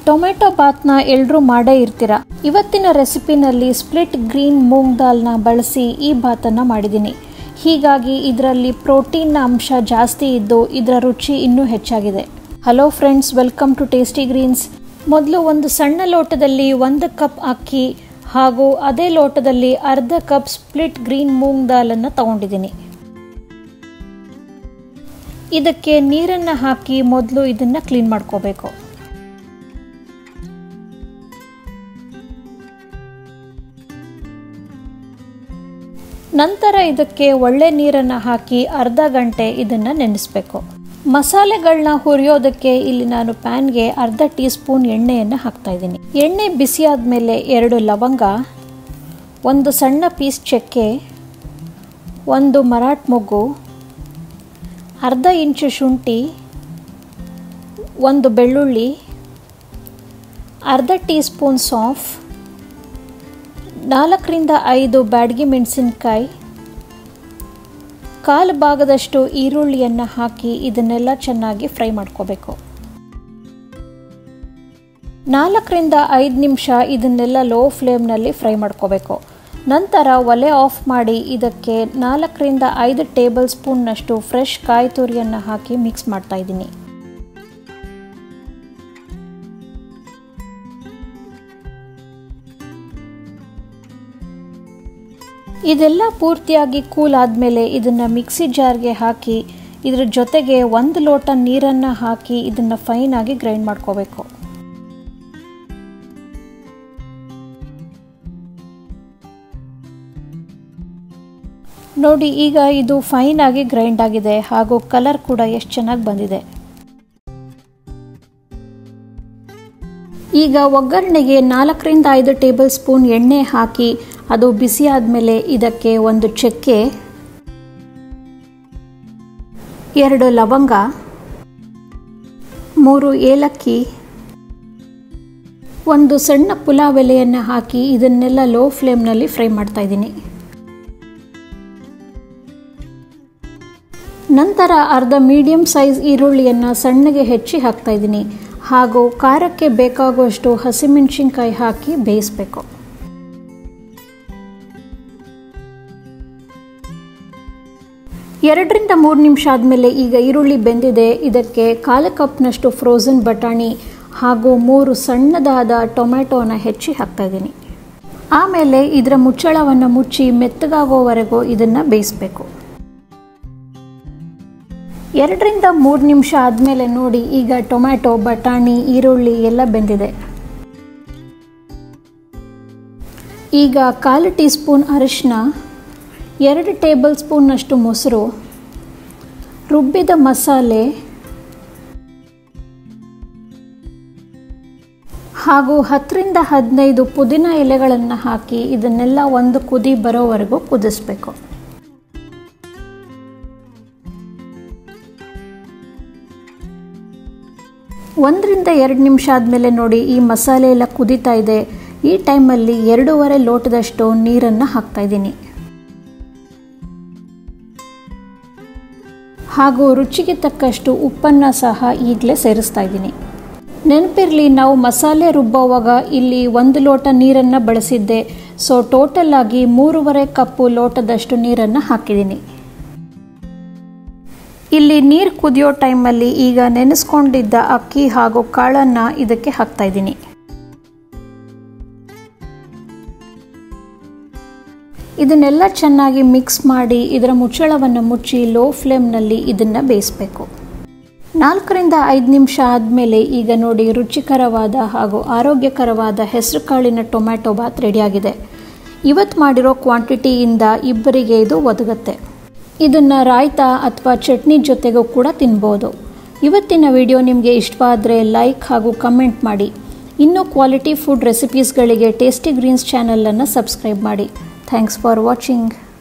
Tomato ಬಾತ್ನ ಎಲ್ಲರೂ ಮಾಡೇ ಇರ್ತೀರ. ಇವತ್ತಿನ ರೆಸಿಪಿನಲ್ಲಿ ಸ್ಪ್ಲಿಟ್ ಗ್ರೀನ್ ಮೂಂಗ್ ದಾಲ್ನ ಬಳಸಿ ಈ ಬಾತನ್ನು ಮಾಡಿದ್ದೀನಿ. ಹೀಗಾಗಿ ಇದರಲ್ಲಿ ಪ್ರೋಟೀನ್ನ ಅಂಶ ಜಾಸ್ತಿ ಇದ್ದು ಇದರ ರುಚಿ ಇನ್ನೂ ಹೆಚ್ಚಾಗಿದೆ. Hello friends, welcome to Tasty Greens. ಮೊದಲು ಒಂದು ಸಣ್ಣ ಲೋಟದಲ್ಲಿ 1 ಕಪ್ ಅಕ್ಕಿ ಹಾಗೂ ಅದೇ ಲೋಟದಲ್ಲಿ ಅರ್ಧ ಕಪ್ ಸ್ಪ್ಲಿಟ್ ಗ್ರೀನ್ ಮೂಂಗ್ ದಾಲನ್ನು ತಗೊಂಡಿದ್ದೀನಿ. ಇದಕ್ಕೆ ನೀರನ್ನು ಹಾಕಿ ಮೊದಲು ಇದನ್ನು ಕ್ಲೀನ್ ಮಾಡ್ಕೋಬೇಕು. ನಂತರ ಇದಕ್ಕೆ ಒಳ್ಳೆ ನೀರನ್ನು ಹಾಕಿ ಅರ್ಧ ಗಂಟೆ ಇದನ್ನು ನೆನೆಸಬೇಕು. ಮಸಾಲೆಗಳನ್ನ ಹುರಿಯೋದಕ್ಕೆ ಇಲ್ಲಿ ನಾನು ಪ್ಯಾನ್ಗೆ ಅರ್ಧ ಟೀ ಸ್ಪೂನ್ ಎಣ್ಣೆಯನ್ನು ಹಾಕ್ತಾ ಇದ್ದೀನಿ. ಎಣ್ಣೆ ಬಿಸಿ ಆದಮೇಲೆ 2 ಲವಂಗ, 1 ಸಣ್ಣ ಪೀಸ್ ಚಕ್ಕೆ, 1 ಮರಾಠ ಮೊಗ್ಗು, ಅರ್ಧ ಇಂಚು ಶುಂಠಿ, 1 ಬೆಳ್ಳುಳ್ಳಿ, ಅರ್ಧ ಟೀ ಸ್ಪೂನ್ ಸೌಂಫ್, 4 ರಿಂದ 5 ಬ್ಯಾಡಗಿ ಮೆಣಸಿನಕಾಯಿ, 1/4 ಭಾಗದಷ್ಟು ಈರುಳ್ಳಿಯನ್ನು ಹಾಕಿ ಇದನ್ನೆಲ್ಲ ಚೆನ್ನಾಗಿ ಫ್ರೈ ಮಾಡ್ಕೋಬೇಕು. 4 ರಿಂದ 5 ನಿಮಿಷ ಇದನ್ನೆಲ್ಲ ಲೋ ಫ್ಲೇಮ್ನಲ್ಲಿ ಫ್ರೈ ಮಾಡ್ಕೋಬೇಕು. ನಂತರ ಒಲೆ ಆಫ್ ಮಾಡಿ ಇದಕ್ಕೆ 4 ರಿಂದ 5 ಟೇಬಲ್ ಸ್ಪೂನ್ನಷ್ಟು ಫ್ರೆಶ್ ಕಾಯಿ ತುರಿಯನ್ನು ಹಾಕಿ ಮಿಕ್ಸ್ ಮಾಡ್ತಾ ಇದ್ದೀನಿ. ಇದೆಲ್ಲ ಪೂರ್ತಿಯಾಗಿ ಕೂಲ್ ಆದಮೇಲೆ ಇದನ್ನು ಮಿಕ್ಸಿ ಜಾರ್ಗೆ ಹಾಕಿ ಇದರ ಜೊತೆಗೆ 1 ಲೋಟ ನೀರನ್ನು ಹಾಕಿ ಇದನ್ನು ಫೈನಾಗಿ ಗ್ರೈಂಡ್ ಮಾಡ್ಕೋಬೇಕು. ನೋಡಿ, ಈಗ ಇದು ಫೈನಾಗಿ ಗ್ರೈಂಡ್ ಆಗಿದೆ ಹಾಗೂ ಕಲರ್ ಕೂಡ ಎಷ್ಟು ಚೆನ್ನಾಗಿ ಬಂದಿದೆ. ಈಗ ಒಗ್ಗರಣೆಗೆ 4 ರಿಂದ 5 ಟೇಬಲ್ ಸ್ಪೂನ್ ಎಣ್ಣೆ ಹಾಕಿ ಅದು ಬಿಸಿ ಆದಮೇಲೆ ಇದಕ್ಕೆ 1 ಚಕ್ಕೆ, 2 ಲವಂಗ, 3 ಏಲಕ್ಕಿ, 1 ಸಣ್ಣ ಪುಲಾವ್ ಎಲೆಯನ್ನು ಹಾಕಿ ಇದನ್ನೆಲ್ಲ ಲೋ ಫ್ಲೇಮ್ನಲ್ಲಿ ಫ್ರೈ ಮಾಡ್ತಾ ಇದ್ದೀನಿ. ನಂತರ ಅರ್ಧ ಮೀಡಿಯಂ ಸೈಜ್ ಈರುಳ್ಳಿಯನ್ನು ಸಣ್ಣಗೆ ಹೆಚ್ಚಿ ಹಾಕ್ತಾ ಇದ್ದೀನಿ ಹಾಗೂ ಖಾರಕ್ಕೆ ಬೇಕಾಗುವಷ್ಟು ಹಸಿಮೆಣಸಿನಕಾಯಿ ಹಾಕಿ ಬೇಯಿಸಬೇಕು. ಎರಡರಿಂದ 3 ನಿಮಿಷ ಆದಮೇಲೆ ಈಗ ಈರುಳ್ಳಿ ಬೆಂದಿದೆ. ಇದಕ್ಕೆ 1/4 ಕಪ್ನಷ್ಟು ಫ್ರೋಝನ್ ಬಟಾಣಿ ಹಾಗೂ 3 ಸಣ್ಣದಾದ ಟೊಮ್ಯಾಟೋನ ಹೆಚ್ಚಿ ಹಾಕ್ತಾ ಇದ್ದೀನಿ. ಆಮೇಲೆ ಇದರ ಮುಚ್ಚಳವನ್ನು ಮುಚ್ಚಿ ಮೆತ್ತಗಾಗೋವರೆಗೂ ಇದನ್ನು ಬೇಯಿಸಬೇಕು. 2 ರಿಂದ 3 ನಿಮಿಷ ಆದಮೇಲೆ ನೋಡಿ, ಈಗ ಟೊಮ್ಯಾಟೊ, ಬಟಾಣಿ, ಈರುಳ್ಳಿ ಎಲ್ಲ ಬೆಂದಿದೆ. ಈಗ 1/4 ಟೀ ಸ್ಪೂನ್ ಅರಿಶಿನ, 2 ಟೇಬಲ್ ಸ್ಪೂನ್ನಷ್ಟು ಮೊಸರು, ರುಬ್ಬಿದ ಮಸಾಲೆ ಹಾಗೂ 10 ರಿಂದ 15 ಪುದೀನ ಎಲೆಗಳನ್ನು ಹಾಕಿ ಇದನ್ನೆಲ್ಲ ಒಂದು ಕುದಿ ಬರೋವರೆಗೂ ಕುದಿಸಬೇಕು. ಒಂದರಿಂದ 2 ನಿಮಿಷ ಆದಮೇಲೆ ನೋಡಿ, ಈ ಮಸಾಲೆ ಎಲ್ಲ ಕುದೀತಾ ಇದೆ. ಈ ಟೈಮಲ್ಲಿ 2.5 ಲೋಟದಷ್ಟು ನೀರನ್ನು ಹಾಕ್ತಾ ಇದ್ದೀನಿ ಹಾಗೂ ರುಚಿಗೆ ತಕ್ಕಷ್ಟು ಉಪ್ಪನ್ನು ಸಹ ಈಗಲೇ ಸೇರಿಸ್ತಾ ಇದ್ದೀನಿ. ನೆನಪಿರಲಿ, ನಾವು ಮಸಾಲೆ ರುಬ್ಬೋವಾಗ ಇಲ್ಲಿ 1 ಲೋಟ ನೀರನ್ನು ಬಳಸಿದ್ದೆ. ಸೊ ಟೋಟಲ್ ಆಗಿ 3.5 ಕಪ್ಪು ಲೋಟದಷ್ಟು ನೀರನ್ನು ಹಾಕಿದ್ದೀನಿ. ಇಲ್ಲಿ ನೀರು ಕುದಿಯೋ ಟೈಮಲ್ಲಿ ಈಗ ನೆನೆಸ್ಕೊಂಡಿದ್ದ ಅಕ್ಕಿ ಹಾಗೂ ಕಾಳನ್ನು ಇದಕ್ಕೆ ಹಾಕ್ತಾ ಇದ್ದೀನಿ. ಇದನ್ನೆಲ್ಲ ಚೆನ್ನಾಗಿ ಮಿಕ್ಸ್ ಮಾಡಿ ಇದರ ಮುಚ್ಚಳವನ್ನು ಮುಚ್ಚಿ ಲೋ ಫ್ಲೇಮ್ನಲ್ಲಿ ಇದನ್ನು ಬೇಯಿಸಬೇಕು. 4 ರಿಂದ 5 ನಿಮಿಷ ಆದಮೇಲೆ ಈಗ ನೋಡಿ, ರುಚಿಕರವಾದ ಹಾಗೂ ಆರೋಗ್ಯಕರವಾದ ಹೆಸರು ಕಾಳಿನ ಟೊಮ್ಯಾಟೊ ಬಾತ್ ರೆಡಿಯಾಗಿದೆ. ಇವತ್ತು ಮಾಡಿರೋ ಕ್ವಾಂಟಿಟಿಯಿಂದ ಇಬ್ಬರಿಗೆ ಇದು ಒದಗುತ್ತೆ. ಇದನ್ನು ರಾಯ್ತಾ ಅಥವಾ ಚಟ್ನಿ ಜೊತೆಗೂ ಕೂಡ ತಿನ್ಬೋದು. ಇವತ್ತಿನ ವಿಡಿಯೋ ನಿಮಗೆ ಇಷ್ಟವಾದರೆ ಲೈಕ್ ಹಾಗೂ ಕಮೆಂಟ್ ಮಾಡಿ. ಇನ್ನೂ ಕ್ವಾಲಿಟಿ ಫುಡ್ ರೆಸಿಪೀಸ್ಗಳಿಗೆ ಟೇಸ್ಟಿ ಗ್ರೀನ್ಸ್ ಚಾನಲನ್ನು ಸಬ್ಸ್ಕ್ರೈಬ್ ಮಾಡಿ. Thanks for watching.